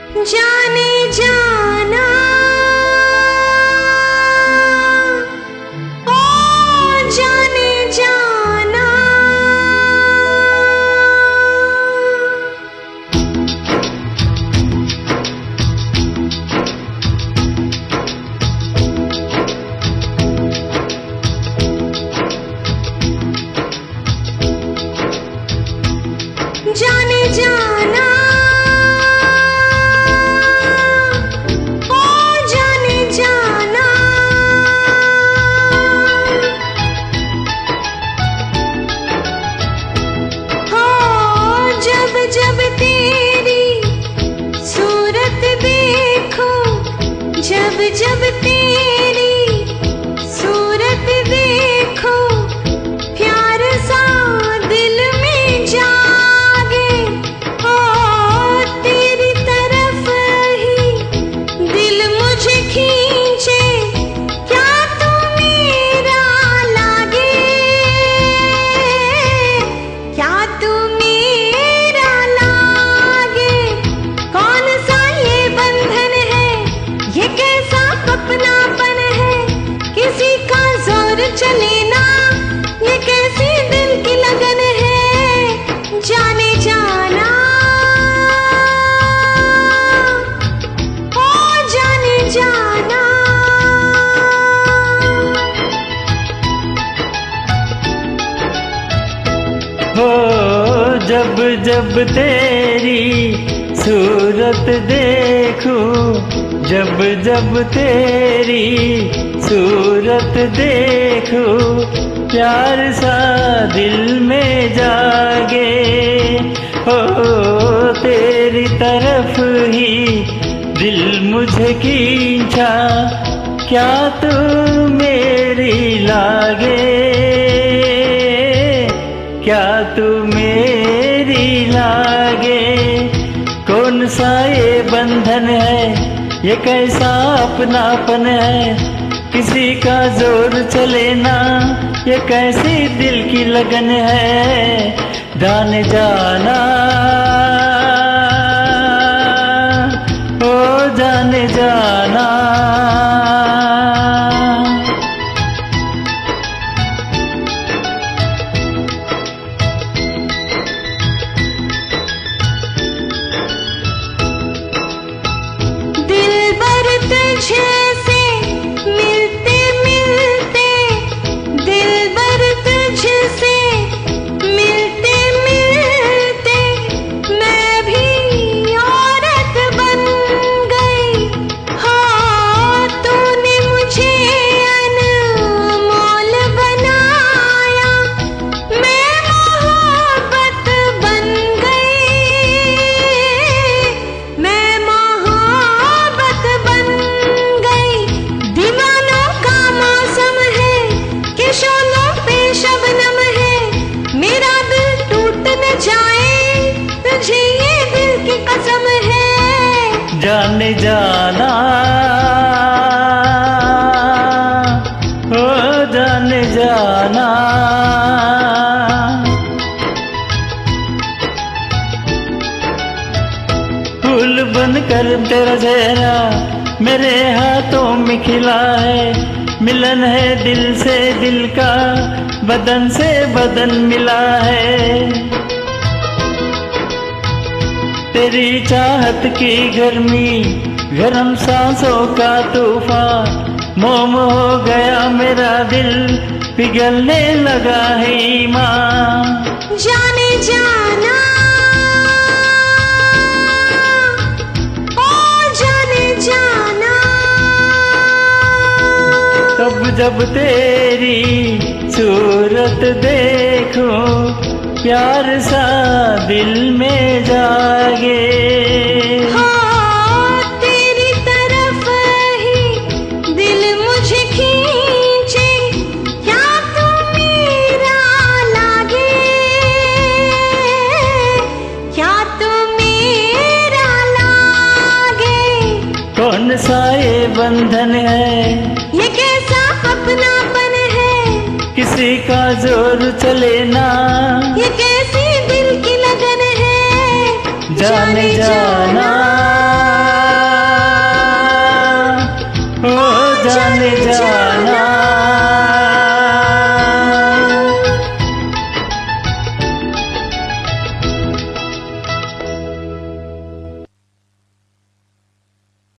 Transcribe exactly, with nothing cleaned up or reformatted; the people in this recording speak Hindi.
जाने जाना ओ जाने जाना जाने जाना जब तेरी सूरत देखो, जब जब तेरी सूरत देखो, प्यार सा दिल में जागे। ओ तेरी तरफ ही दिल मुझे खींचे, क्या तू मेरा लागे, क्या तू अपनापन है, किसी का जोर चले ना, ये कैसी दिल की लगन है। जाने जाना ओ जाने जाना हो जब जब तेरी सूरत देखूं, जब जब तेरी सूरत देखूं, प्यार सा दिल में जागे। हो तेरी तरफ ही दिल मुझे खींचा, क्या तू मेरी लागे, क्या तू मेरी लागे। कौन सा ये बंधन है, ये कैसा अपनापन है, किसी का जोर चले ना, ये कैसी दिल की लगन है। जाने जाना ओ जाने जाना तुझसे मिलते मिलते दिलबर, तुझसे मिलते मिलते मैं भी औरत बन गई। हाँ तूने मुझे अनमोल बनाया, मैं मोहब्बत बन गई, मैं शबनम है, मेरा दिल टूट न जाए, तुझे ये दिल की कसम है। जाने जाना ओ जाने जाना फूल बनकर तेरा चेहरा मेरे हाथों में खिला है, मिलन है दिल से दिल का, बदन से बदन मिला है। तेरी चाहत की गर्मी, गरम सांसों का तूफान, मोम हो गया मेरा दिल, पिघलने लगा है ईमान। जाने जाना ओ जाने जाना तब जब तेरी सूरत देखूं, प्यार सा दिल में जागे। हाँ तेरी तरफ ही दिल मुझे खींचे, क्या तू मेरा लागे, क्या तू मेरा लागे। कौन सा ये बंधन है, ये कैसा अपनापन है, किसी का जोर चले ना, ये कैसी दिल की लगन है। जाने जाना।